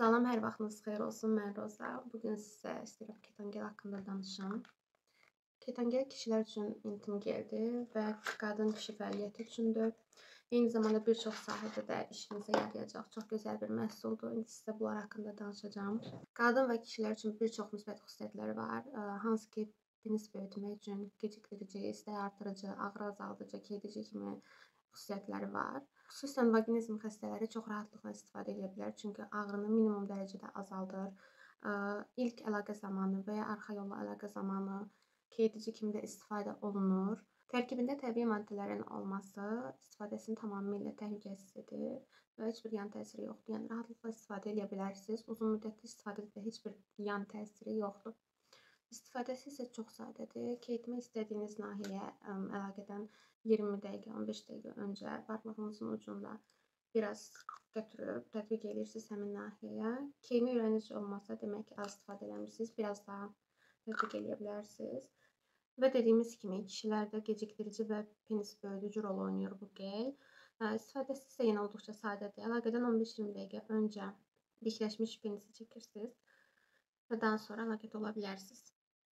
Salam, hər vaxtınız xeyir olsun. Mən Roza. Bugün sizə istəyirəm ketangel haqqında danışım. Ketangel kişilər üçün intim geldir və qadın-kişi fəaliyyəti üçündür. Eyni zamanda bir çox sahədə də işinizə yarayacaq çox gözəl bir məhsuldur. İndi sizə bunlar haqqında danışacağım. Qadın və kişilər üçün bir çox müsbət xüsusiyyətləri var. Hansı ki, penis böyütmək üçün geciktirici, istək artırıcı, ağrı azaldıcı, kedici kimi xüsusiyyətləri var. Xüsusən vaqinizm xəstələri çox rahatlıqla istifadə edə bilər, çünki ağrını minimum dərəcədə azaldır. İlk əlaqə zamanı və ya arxa yolla əlaqə zamanı kedici kimi də istifadə olunur. Tərkibində təbii maddələrin olması istifadəsini tamamilə təhlükəsizdir və heç bir yan təsiri yoxdur. Yəni rahatlıqla istifadə edə bilərsiniz. Uzun müddətli istifadədə heç bir yan təsiri yoxdur. İstifadəsi isə çox sadədir. Keyitmək istədiyiniz nahiyə əlaqədən 20 dəqiqə, 15 dəqiqə öncə parmağınızın ucunda biraz götürüb tətbiq edirsiniz həmin nahiyəyə. Keyimi ürəyiniz olmasa, demək ki, az istifadə eləmişsiniz. Biraz daha tətbiq edə bilərsiniz. Və dediyimiz kimi, kişilərdə geciktirici və penis böyüdücü rol oynayır bu gel. İstifadəsi isə yenə olduqca sadədir. Əlaqədən 15-20 dəqiqə öncə dikləşmiş penisi çəkirsiniz və daha sonra əlaqədə ola bilərsiniz.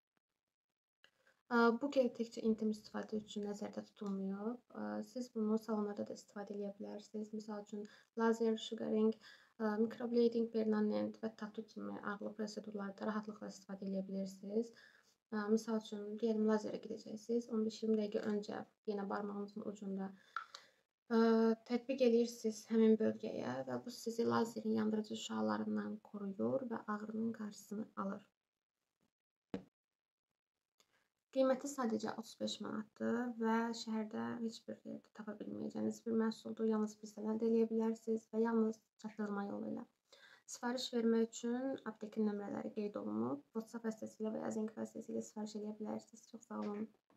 Bu gel təkcə intim istifadə üçün nəzərdə tutulmuyor. Siz bunu salonlarda da istifadə edə bilərsiniz. Misal üçün lazer, sugaring, microblading, permanent və tatu kimi ağrılı prosedurlarda rahatlıqla istifadə edə bilirsiniz. Misal üçün, deyəlim, lazerə gedəcəksiniz. 15-20 dəqiqə öncə yenə barmağınızın ucunda tətbiq edirsiniz həmin bölgəyə və bu sizi lazerin yandırıcı şüalarından qoruyur və ağrının qarşısını alır. Qiyməti sadəcə 35 manatdır və şəhərdə heç bir yerdə tapa bilməyəcəyiniz bir məhsuldur. Yalnız bizdən əldə edə bilərsiniz və yalnız çatdırma yolu ilə. Sifariş vermək üçün aptekin nömrələri qeyd olunub. WhatsApp vasitəsilə və ya Zing vasitəsilə sifariş edə bilərsiniz. Çox sağ olun.